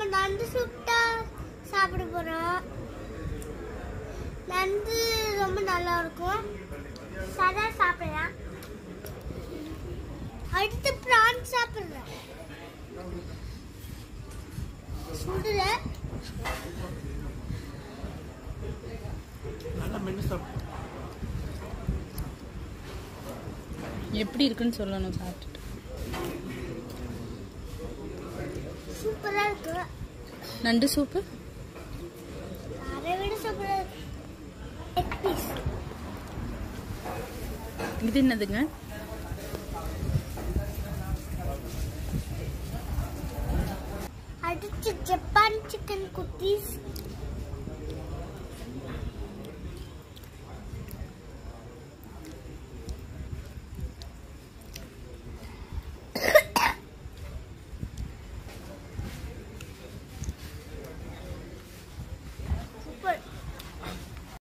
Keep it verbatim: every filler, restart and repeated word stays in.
நண்டு சுட்டா சாப்பிட போறோம். நண்டு ரொம்ப நல்லா இருக்கும். சதா சாப்பிடலாம். அடுத்து பிரான் சாப்பிடுறேன். சுடுல எப்படி இருக்குன்னு சொல்லணும் சாப்பிட்டுட்டு. சூப்பரா இருக்கு. நண்டு சூப்பு அதை விட சூப்பரா இருக்கு. Egg piece. இது என்னதுங்க? அடுத்து ஜப்பான் சிக்கன் குக்கீஸ்.